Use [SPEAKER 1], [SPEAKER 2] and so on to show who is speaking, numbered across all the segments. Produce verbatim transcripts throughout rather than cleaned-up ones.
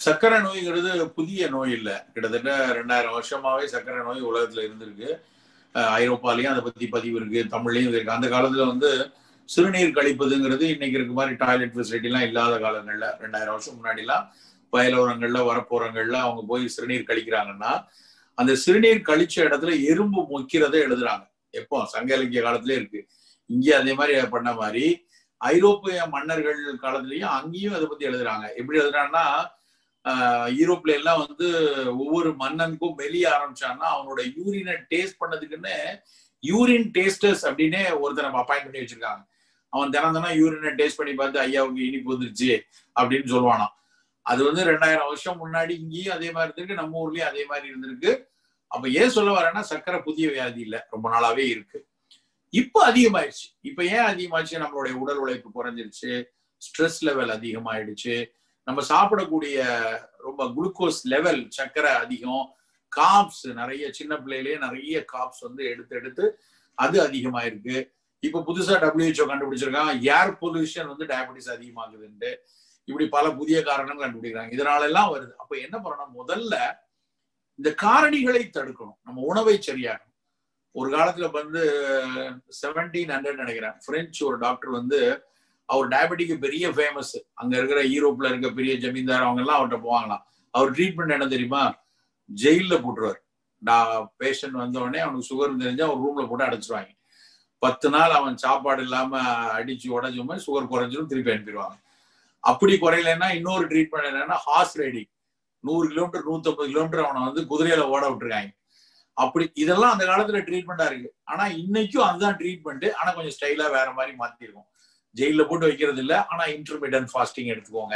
[SPEAKER 1] சர்க்கரை நோய்ங்கிறது புதிய நோய் இல்லை. கிட்டத்தட்ட ரெண்டாயிரம் வருஷமாவே சர்க்கரை நோய் உலகத்துல இருந்திருக்கு. ஐரோப்பாலையும் அதை பத்தி பதிவு இருக்கு, தமிழ்லையும் இருக்கு. அந்த காலத்துல வந்து சிறுநீர் கழிப்பதுங்கிறது இன்னைக்கு இருக்க மாதிரி டாய்லெட் ஃபெசிலிட்டி எல்லாம் இல்லாத காலங்கள்ல, ரெண்டாயிரம் வருஷம் முன்னாடி எல்லாம் வயலோரங்கள்ல வரப்போறங்கள்ல அவங்க போய் சிறுநீர் கழிக்கிறாங்கன்னா அந்த சிறுநீர் கழிச்ச இடத்துல எறும்பு மொக்கிறத எழுதுறாங்க. எப்போ சங்க இலக்கிய காலத்திலே இருக்கு. இங்கே அதே மாதிரி பண்ண மாதிரி ஐரோப்பிய மன்னர்கள் காலத்திலயும் அங்கேயும் அதை பத்தி எழுதுறாங்க. எப்படி எழுதுறாங்கன்னா, ஆஹ் யூரோப்ல எல்லாம் வந்து ஒவ்வொரு மன்னனுக்கும் வெளிய ஆரம்பிச்சான்னா அவனோட யூரினை டேஸ்ட் பண்ணதுக்குன்னு யூரின் டேஸ்டர்ஸ் அப்படின்னு ஒருத்தர் அப்பாயிண்ட் பண்ணி வச்சிருக்காங்க. அவன் தினம் தினம் யூரினை டேஸ்ட் பண்ணி பார்த்து ஐயாவுக்கு இனிப்பு வந்துருச்சு அப்படின்னு சொல்லுவானா. அது வந்து ரெண்டாயிரம் வருஷம் முன்னாடி இங்கேயும் அதே மாதிரி இருந்திருக்கு, நம்ம ஊர்லயும் அதே மாதிரி இருந்திருக்கு. அப்ப ஏன் சொல்ல வரேன்னா, சர்க்கரை புதிய வியாதி இல்லை, ரொம்ப நாளாவே இருக்கு. இப்ப அதிகமாயிடுச்சு. இப்ப ஏன் அதிகமாச்சு? நம்மளுடைய உடல் உழைப்பு குறைஞ்சிருச்சு, ஸ்ட்ரெஸ் லெவல் அதிகமாயிடுச்சு, நம்ம சாப்பிடக்கூடிய ரொம்ப குளுக்கோஸ் லெவல் சர்க்கரை அதிகம், காப்ஸ் நிறைய, சின்ன பிள்ளையிலேயே நிறைய காப்ஸ் வந்து எடுத்து எடுத்து அது அதிகமாயிருக்கு. இப்ப புதுசா டபிள்யூஹெச்ஓ கண்டுபிடிச்சிருக்காங்க ஏர் பொல்யூஷன் வந்து டயபெட்டிஸ் அதிகமாகுதுன்ட்டு. இப்படி பல புதிய காரணங்கள் கண்டுபிடிக்கிறாங்க. இதனால எல்லாம் வருது. அப்ப என்ன பண்ணணும்? முதல்ல இந்த காரணிகளை தடுக்கணும். நம்ம உணவை சரியாகணும். ஒரு காலத்துல வந்து செவன்டீன் ஹண்ட்ரட் நினைக்கிறேன், பிரெஞ்சு ஒரு டாக்டர் வந்து, அவர் டயபெட்டிக்கு பெரிய ஃபேமஸ். அங்க இருக்கிற யூரோப்ல இருக்க பெரிய ஜமீன்தார் அவங்க எல்லாம் அவர்கிட்ட போவாங்களாம். அவர் ட்ரீட்மெண்ட் என்ன தெரியுமா? ஜெயில போட்டுருவார். பேஷண்ட் வந்த உடனே அவனுக்கு சுகர் தெரிஞ்சா ஒரு ரூம்ல போட்டு அடைச்சிருவாங்க. பத்து நாள் அவன் சாப்பாடு இல்லாம அடிச்சு உடஞ்சுமே சுகர் குறைஞ்சிடும், திருப்பி அனுப்பிடுவாங்க. அப்படி குறையலன்னா இன்னொரு ட்ரீட்மெண்ட் என்னன்னா ஹார்ஸ் ரைடிங். நூறு கிலோமீட்டர் நூத்தி ஐம்பது கிலோமீட்டர் அவனை வந்து குதிரையில ஓட விட்டுருக்காங்க. அப்படி இதெல்லாம் அந்த காலத்துல ட்ரீட்மெண்டா இருக்கு. ஆனா இன்னைக்கும் அதுதான் ட்ரீட்மெண்ட். ஆனா கொஞ்சம் ஸ்டைலா வேற மாதிரி மாத்திருக்கும். ஜெயில போட்டு வைக்கிறது இல்லை, ஆனா இன்டர்மீடியன்ட் ஃபாஸ்டிங் எடுத்துக்கோங்க,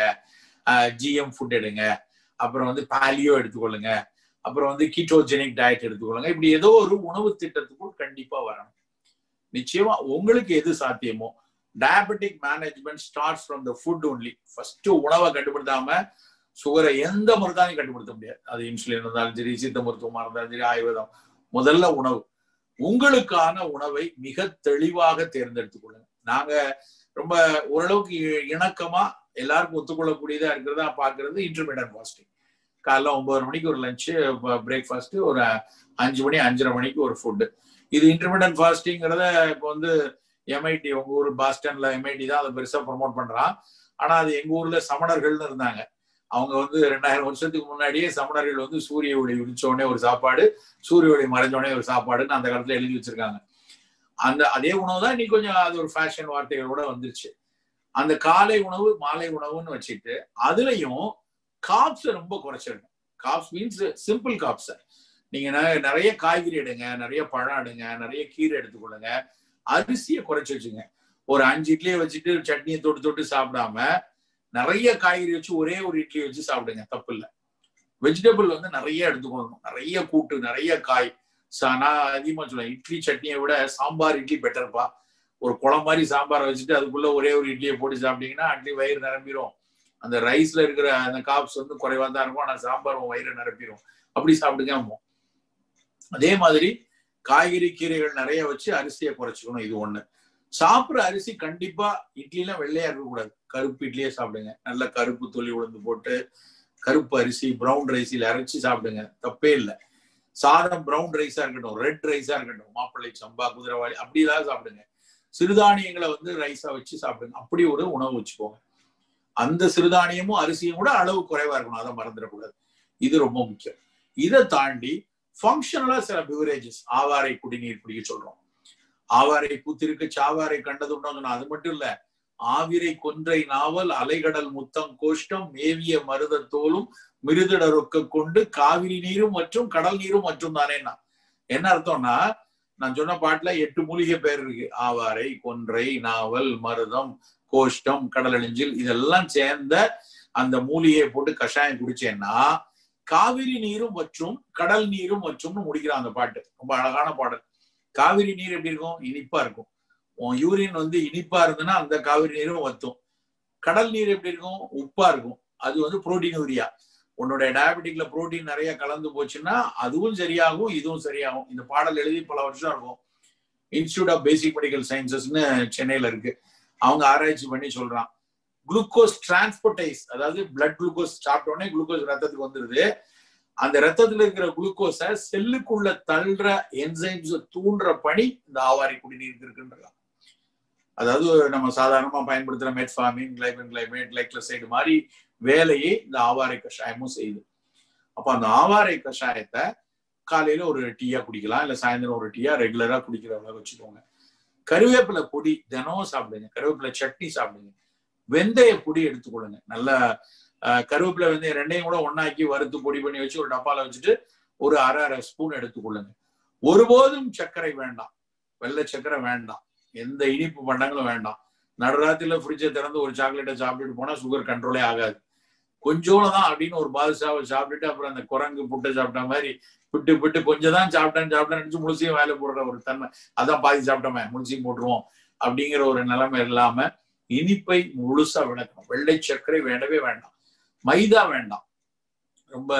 [SPEAKER 1] ஜிஎம் ஃபுட் எடுங்க, அப்புறம் வந்து பாலியோ எடுத்துக்கொள்ளுங்க, அப்புறம் வந்து கீட்டோஜெனிக் டயட் எடுத்துக்கொள்ளுங்க. இப்படி ஏதோ ஒரு உணவு திட்டத்துக்குள் கண்டிப்பா வரணும். நிச்சயமா உங்களுக்கு எது சாத்தியமோ. Diabetic management starts from the food only. First உணவை கட்டுப்படுத்தாம சுகரை எந்த மருந்தாலையும் கட்டுப்படுத்த முடியாது. அது இன்சுலின் இருந்தாலும் சரி, சித்த மருத்துவமா இருந்தாலும் சரி, ஆயுர்வேதம். முதல்ல உணவு. உங்களுக்கான உணவை மிக தெளிவாக தேர்ந்தெடுத்துக் கொள்ளுங்க. நாங்க ரொம்ப ஓரளவுக்கு இணக்கமா எல்லாருக்கும் ஒத்துக்கொள்ளக்கூடியதா இருக்கிறதா பாக்குறது இன்டர்மீடியன்ட் ஃபாஸ்டிங். காலைல ஒன்பது மணிக்கு ஒரு லஞ்சு, பிரேக்ஃபாஸ்ட், ஒரு அஞ்சு மணி அஞ்சரை மணிக்கு ஒரு ஃபுட்டு. இது இன்டர்மீடியன்ட் ஃபாஸ்டிங்கிறத இப்போ வந்து எம்ஐடி, உங்க ஊர் பாஸ்டன்ல எம்ஐடி தான் அதை பெருசா ப்ரமோட் பண்றான். ஆனா அது எங்க ஊர்ல சமணர்கள்னு இருந்தாங்க. அவங்க வந்து ரெண்டாயிரம் வருஷத்துக்கு முன்னாடியே சமணர்கள் வந்து சூரிய ஒளி உடிச்சோடனே ஒரு சாப்பாடு, சூரிய ஒளி மறைஞ்சோடனே ஒரு சாப்பாடுன்னு அந்த காலத்துல எழுதி வச்சிருக்காங்க. அந்த அதே உணவு தான் இன்னைக்கு கொஞ்சம் அது ஒரு ஃபேஷன் வார்த்தைகளோட வந்துருச்சு. அந்த காலை உணவு மாலை உணவுன்னு வச்சுட்டு அதுலயும் காப்ஸ் ரொம்ப குறைச்சிருங்க. Carbs means simple carbs. நீங்க நிறைய காய்கறி எடுங்க, நிறைய பழம் எடுங்க, நிறைய கீரை எடுத்துக்கொள்ளுங்க. அரிசியை குறைச்சி வச்சுங்க. ஒரு அஞ்சு இட்லியை வச்சுட்டு சட்னியை தொட்டு தொட்டு சாப்பிடாம நிறைய காய்கறி வச்சு ஒரே ஒரு இட்லி வச்சு சாப்பிடுங்க, தப்பு இல்லை. வெஜிடபிள் வந்து நிறைய எடுத்துக்கொள்ளணும், நிறைய கூட்டு, நிறைய காய். நான் அதிகமா சொல்லுவேன், இட்லி சட்னியை விட சாம்பார் இட்லி பெட்டர்ப்பா. ஒரு குளம் மாதிரி சாம்பாரை வச்சுட்டு அதுக்குள்ள ஒரே ஒரு இட்லியை போட்டு சாப்பிட்டீங்கன்னா அட்லி வயிறு நிரம்பிடும். அந்த ரைஸ்ல இருக்கிற அந்த காப்ஸ் வந்து குறைவா தான் இருக்கும், ஆனா சாம்பார் வயிறு நிரப்பிடும். அப்படி சாப்பிடுங்க. அதே மாதிரி காய்கறி கீரைகள் நிறைய வச்சு அரிசியை குறைச்சிக்கணும். இது ஒண்ணு. சாப்பிட்ற அரிசி கண்டிப்பா இட்லிலாம் வெள்ளையா இருக்கக்கூடாது, கருப்பு இட்லியே சாப்பிடுங்க. நல்ல கருப்பு தொலி உளுந்து போட்டு கருப்பு அரிசி பிரவுன் ரைஸில் அரைச்சி சாப்பிடுங்க, தப்பே இல்லை. சாதம் பிரவுன் ரைஸா இருக்கட்டும், ரெட் ரைஸா இருக்கட்டும், மாப்பிள்ளை சம்பா, குதிரைவாளி, அப்படிலாம் சாப்பிடுங்க. சிறுதானியங்களை வந்து ரைஸா வச்சு சாப்பிடுங்க. அப்படி ஒரு உணவு வச்சுக்கோங்க. அந்த சிறுதானியமும் அரிசியும் கூட அளவு குறைவா இருக்கணும், அதை மறந்துடக்கூடாது. இது ரொம்ப முக்கியம். இதை தாண்டி ஃபங்க்ஷனலா சில பிவரேஜஸ், ஆவாரை குடிநீர் குடிக்க சொல்றோம். ஆவாரை பூத்திருக்கு சாவாரை கண்டதுண்டோம். அது மட்டும் இல்ல, ஆவிரை கொன்றை நாவல் அலைகடல் முத்தம் கோஷ்டம் மேவிய மருத தோலும் மிருதிட ரொக்க கொண்டு காவிரி நீரும் மற்றும் கடல் நீரும் மற்றும் தானேன்னா என்ன அர்த்தம்னா, நான் சொன்ன பாட்டுல எட்டு மூலிகை பேர் இருக்கு. ஆவாரை, கொன்றை, நாவல், மருதம், கோஷ்டம், கடலெழிஞ்சில், இதெல்லாம் சேர்ந்த அந்த மூலிகையை போட்டு கஷாயம் குடிச்சேன்னா காவிரி நீரும் மற்றும் கடல் நீரும் மற்றும்னு முடிக்கிறான் அந்த பாட்டு. ரொம்ப அழகான பாடல். காவிரி நீர் எப்படி இருக்கும்? இனிப்பா இருக்கும். உன் யூரின் வந்து இனிப்பா இருந்ததுன்னா அந்த காவிரி நீரும் வத்தும். கடல் நீர் எப்படி இருக்கும்? உப்பா இருக்கும். அது வந்து புரோட்டீன் யூரியா. உன்னோட டயபெட்டிக்ல புரோட்டீன் நிறைய கலந்து போச்சுன்னா அதுவும் சரியாகும், இதுவும் சரியாகும். இந்த பாடல் எழுதி பல வருஷம் இருக்கும். இன்ஸ்டிடியூட் ஆஃப் பேசிக் மெடிக்கல் சயின்சஸ்ன்னு சென்னையில இருக்கு. அவங்க ஆராய்ச்சி பண்ணி சொல்றான், குளுக்கோஸ் டிரான்ஸ்போர்டைஸ், அதாவது பிளட் குளுக்கோஸ் சாப்பிட்ட உடனே குளுக்கோஸ் ரத்தத்துக்கு வந்துருது. அந்த ரத்தத்துல இருக்கிற குளுக்கோஸை செல்லுக்குள்ள தள்ளுற என்சைம்ஸ் தூண்டுற பணி இந்த ஆவாரை குடிநீருக்கு இருக்குன்றாங்க. அதாவது நம்ம சாதாரணமா பயன்படுத்துற மெட்ஃபார்மின், கிளைபன் கிளைமேட், கிளைக்ளசைடு மாதிரி வேலையை இந்த ஆவாரை கஷாயமும் செய்யுது. அப்ப அந்த ஆவாரை கஷாயத்தை காலையில ஒரு டீயா குடிக்கலாம், இல்ல சாயந்தரம் ஒரு டீயா ரெகுலரா குடிக்கிற அளவு வச்சுக்கோங்க. கருவேப்பிலை பொடி தினமும் சாப்பிடுங்க, கருவேப்பிலை சட்னி சாப்பிடுங்க, வெந்தய பொடி எடுத்துக்கொள்ளுங்க. நல்லா கருவேப்பிலை வெந்தயம் ரெண்டையும் கூட ஒன்னாக்கி வறுத்து பொடி பண்ணி வச்சு ஒரு டப்பால வச்சுட்டு ஒரு அரை அரை ஸ்பூன் எடுத்துக்கொள்ளுங்க. ஒருபோதும் சர்க்கரை வேண்டாம், வெள்ளை சர்க்கரை வேண்டாம், எந்த இனிப்பு பண்டங்களும் வேண்டாம். நடுராத்திரில ஃப்ரிட்ஜை திறந்து ஒரு சாக்லேட்டை சாப்பிட்டுட்டு போனா சுகர் கண்ட்ரோலே ஆகாது. கொஞ்சோட தான் அப்படின்னு ஒரு பாதுஷாவை சாப்பிட்டுட்டு அப்புறம் அந்த குரங்கு புட்டை சாப்பிட்ட மாதிரி விட்டு விட்டு கொஞ்சம் தான் சாப்பிட்டேன்னு சாப்பிட்டேன்னு நினைச்சு முழுசையும் வேலை போடுற ஒரு தன்மை, அதான் பாதி சாப்பிட்டோமே முழுசையும் போட்டுருவோம் அப்படிங்கிற ஒரு நிலைமை இல்லாம இனிப்பை முழுசா விளக்கணும். வெள்ளை சர்க்கரை வேண்டவே வேண்டாம், மைதா வேண்டாம். ரொம்ப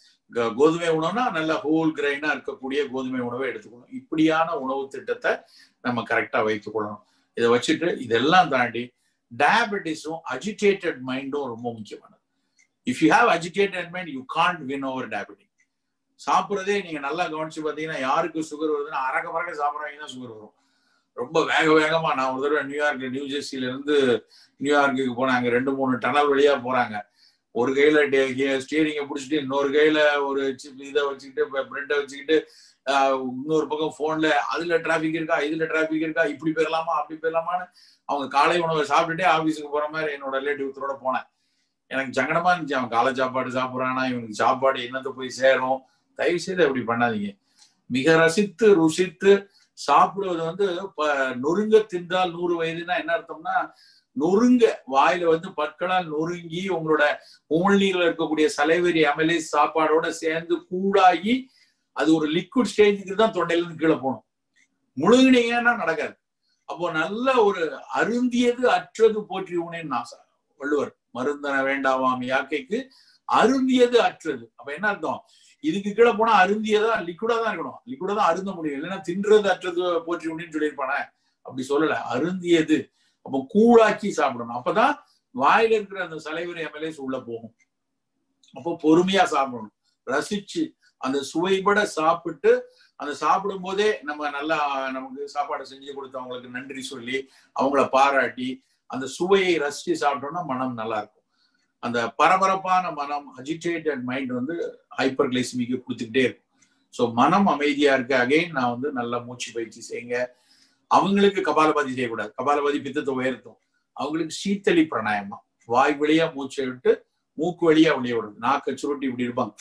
[SPEAKER 1] கோதுமை உணவுனா நல்ல ஹோல் கிரைனா இருக்கக்கூடிய கோதுமை உணவை எடுத்துக்கணும். இப்படியான உணவு திட்டத்தை நம்ம கரெக்டா வைத்துக் கொள்ளணும். இதை வச்சுட்டு இதெல்லாம் தாண்டி டயபெட்டிஸும் அஜிடேட்டட் மைண்டும் ரொம்ப முக்கியமானது. If you have agitated mind you can't win over diabetic. சாப்பிட்றதே நீங்க நல்லா கவனிச்சு பார்த்தீங்கன்னா யாருக்கு சுகர் வருதுன்னா அரக்க பறக்க சாப்பிட்றவங்க தான் சுகர் வரும். ரொம்ப வேக வேகமா. நான் ஒரு தடவை நியூயார்க் நியூ ஜெர்சியில இருந்து நியூயார்க்குக்கு போனாங்க. ரெண்டு மூணு டனல் வழியா போறாங்க. ஒரு கையில ஸ்டியரிங்கை பிடிச்சிட்டு இன்னொரு கையில ஒரு இதை வச்சுக்கிட்டு பிரெட்டை வச்சுக்கிட்டு இன்னொரு பக்கம் போன்ல அதுல டிராபிக் இருக்கா இதுல டிராபிக் இருக்கா இப்படி போயிடலாமா அப்படி போயிடலாமான்னு அவங்க காலை உணவை சாப்பிட்டுட்டே ஆபீஸுக்கு போற மாதிரி என்னோட ரிலேட்டிவ்ஸோட போனேன். எனக்கு சங்கடமா இருந்துச்சு. அவன் காலை சாப்பாடு சாப்பிட்றானா, இவனுக்கு சாப்பாடு என்னத்தை போய் சேரும். தயவு செய்து அப்படி பண்ணாதீங்க. மிக ரசித்து ருசித்து சாப்பிடுவது வந்து நொறுங்க தின்றால் நூறு வயதுன்னா என்ன அர்த்தம்னா, நொறுங்க வாயில வந்து பற்களால் நொறுங்கி உங்களோட உமிழ்நீர்ல இருக்கக்கூடிய சலைவரி அமலே சாப்பாடோட சேர்ந்து கூடாகி அது ஒரு லிக்விட் ஸ்டேஜுக்கு தான் தொண்டையில இருந்து கீழே போகணும். முழுங்கினீங்கன்னா நடக்காது. அப்போ நல்ல ஒரு அருந்தியது அற்றது போற்றி உனேன்னு நான் வள்ளுவர் மருந்தன வேண்டாவாம் யாக்கைக்கு அருந்தியது அற்றது. அப்ப என்ன அர்த்தம்? இதுக்கு கீழே போனா அருந்தியதா லிக்விடா தான் இருக்கணும், லிக்விடா தான் அருந்த முடியும். இல்லைன்னா தின்றது அற்றது போற்றி உனின்னு சொல்லியிருப்பானே, அப்படி சொல்லல, அருந்தியது. அப்போ கூழாக்கி சாப்பிடணும். அப்பதான் வாயில இருக்கிற அந்த சலைவரி எம்எல்ஏஸ் உள்ள போகும். அப்போ பொறுமையா சாப்பிடணும், ரசிச்சு அந்த சுவைபட சாப்பிட்டு அந்த சாப்பிடும் போதே நம்ம நல்லா நமக்கு சாப்பாடு செஞ்சு கொடுத்தவங்களுக்கு நன்றி சொல்லி அவங்கள பாராட்டி அந்த சுவையை ரசிச்சு சாப்பிட்டோம்னா மனம் நல்லா இருக்கும். அந்த பரபரப்பான மனம், அஜிடேட்டட் மைண்ட் வந்து ஹைப்பர் கிளைசிமிக்கு கொடுத்துக்கிட்டே இருக்கும். ஸோ மனம் அமைதியா இருக்க அகைன் நான் வந்து நல்லா மூச்சு பயிற்சி செய்யுங்க. அவங்களுக்கு கபாலபாதி செய்யக்கூடாது, கபாலபாதி பித்தத்தை உயர்த்தும். அவங்களுக்கு சீத்தளி பிராணாயமா, வாய் வழியா மூச்சை விட்டு மூக்கு வழியா வெளியே விடுறது. நாக்கை சுருட்டி இப்படி இருப்பாங்க,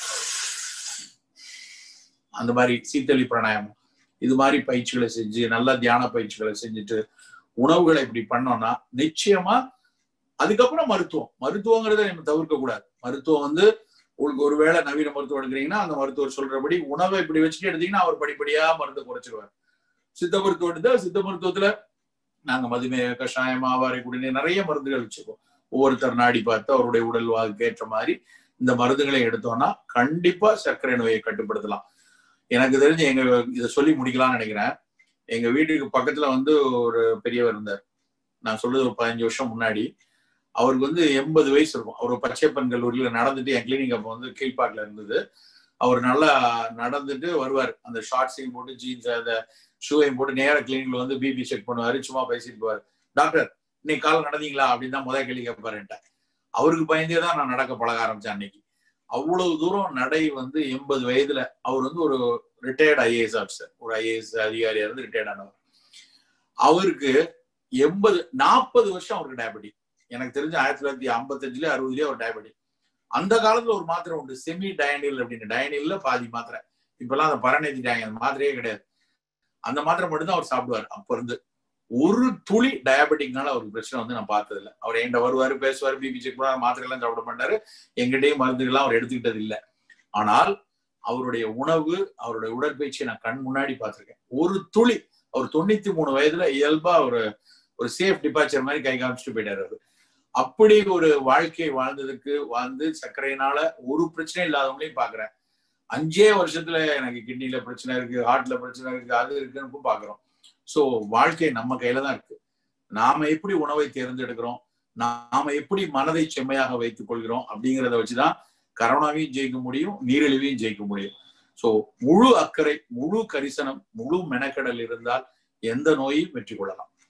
[SPEAKER 1] அந்த மாதிரி சீத்தளி பிராணாயமம். இது மாதிரி பயிற்சிகளை செஞ்சு நல்லா தியான பயிற்சிகளை செஞ்சுட்டு உணவுகளை இப்படி பண்ணோம்னா நிச்சயமா அதுக்கப்புறம் மருத்துவம் மருத்துவங்கிறத நம்ம தவிர்க்க கூடாது. மருத்துவம் வந்து உங்களுக்கு ஒருவேளை நவீன மருத்துவம் எடுக்கிறீங்கன்னா அந்த மருத்துவர் சொல்றபடி உணவை இப்படி வச்சுட்டு எடுத்தீங்கன்னா அவர் படிப்படியா மருந்து குறைச்சிருவார். சித்த மருத்துவம் எடுத்தா சித்த மருத்துவத்துல நாங்க மதுமேக கஷாயம், ஆவாரை குடிநீர், நிறைய மருந்துகள் வச்சுக்கோம். ஒவ்வொருத்தர் நாடி பார்த்து அவருடைய உடல் வாக்கு ஏற்ற மாதிரி இந்த மருந்துகளை எடுத்தோம்னா கண்டிப்பா சர்க்கரை நோயை கட்டுப்படுத்தலாம். எனக்கு தெரிஞ்சு எங்க இதை சொல்லி முடிக்கலாம்னு நினைக்கிறேன். எங்க வீட்டுக்கு பக்கத்துல வந்து ஒரு பெரியவர் இருந்தார். நான் சொல்றது ஒரு பதினஞ்சு வருஷம் முன்னாடி. அவருக்கு வந்து எண்பது வயசு இருக்கும். அவர் பச்சைப்பன் கல்லூரியில நடந்துட்டு, என் கிளினிக் அப்போ வந்து கீழ்பாட்டில் இருந்தது. அவர் நல்லா நடந்துட்டு வருவார். அந்த ஷார்ட்ஸையும் போட்டு ஜீன்ஸ் அந்த ஷூவையும் போட்டு நேர கிளினிக்ல வந்து பிபி செக் பண்ணுவாரு, சும்மா பேசிட்டு போவார். டாக்டர் இன்னைக்கு காலம் நடந்தீங்களா அப்படின்னு தான் முதல் கேள்வி கேட்பாருன்ட்ட. அவருக்கு பயந்தே தான் நான் நடக்க பழக ஆரம்பிச்சேன் அன்னைக்கு. அவ்வளவு தூரம் நடை வந்து எண்பது வயதுல. அவர் வந்து ஒரு ரிட்டையர்டு ஐஏஎஸ் ஆஃபீஸர், ஒரு ஐஏஎஸ் அதிகாரியா இருந்து ரிட்டையர்ட் ஆனவர். அவருக்கு எண்பது நாற்பது வருஷம் அவருக்கு டயபெட்டிக். எனக்கு தெரிஞ்ச ஆயிரத்தி தொள்ளாயிரத்தி ஐம்பத்தி அஞ்சுல அறுபதுலயே ஒரு டயபெட்டிக். அந்த காலத்துல ஒரு மாத்திரை உண்டு, செமி டயனில் அப்படின்னு. டயனில்ல பாதி மாத்திரை. இப்பெல்லாம் அந்த பரநேத்திட்டாங்க, அந்த மாத்திரையே கிடையாது. அந்த மாத்திரை மட்டும்தான் அவர் சாப்பிடுவார். அப்ப இருந்து ஒரு துளி டயபெட்டிக்னால அவருக்கு பிரச்சனை வந்து நான் பார்த்தது இல்லை. அவர் என்கிட்ட வருவாரு, பேசுவாரு, பிபி செக் பண்ணுவாரு, மாத்திரை எல்லாம் சாப்பிட மாட்டாரு. எங்கிட்டையும் மருந்துகள்லாம் அவர் எடுத்துக்கிட்டது இல்லை. ஆனால் அவருடைய உணவு, அவருடைய உடற்பயிற்சியை நான் கண் முன்னாடி பார்த்திருக்கேன். ஒரு துளி. அவர் தொண்ணூத்தி மூணு வயதுல இயல்பா ஒரு ஒரு சேஃப் டிபார்ச்சர் மாதிரி கை காமிச்சுட்டு போயிட்டாரு. அவரு அப்படி ஒரு வாழ்க்கையை வாழ்ந்ததுக்கு வாழ்ந்து சர்க்கரையினால ஒரு பிரச்சனை இல்லாதவங்களையும் பாக்குறேன். அஞ்சே வருஷத்துல எனக்கு கிட்னில பிரச்சனை இருக்கு, ஹார்ட்ல பிரச்சனை இருக்கு, அது இருக்குன்னு பாக்குறோம். ஸோ வாழ்க்கை நம்ம கையில தான் இருக்கு. நாம எப்படி உணவை தேர்ந்தெடுக்கிறோம், நாம எப்படி மனதை செம்மையாக வைத்துக் கொள்கிறோம் அப்படிங்கிறத வச்சுதான் கரோனாவையும் ஜெயிக்க முடியும், நீரிழிவையும் ஜெயிக்க முடியும். சோ முழு அக்கறை, முழு கரிசனம், முழு மெனக்கடல் இருந்தால் எந்த நோயையும் வெற்றி கொள்ளலாம்.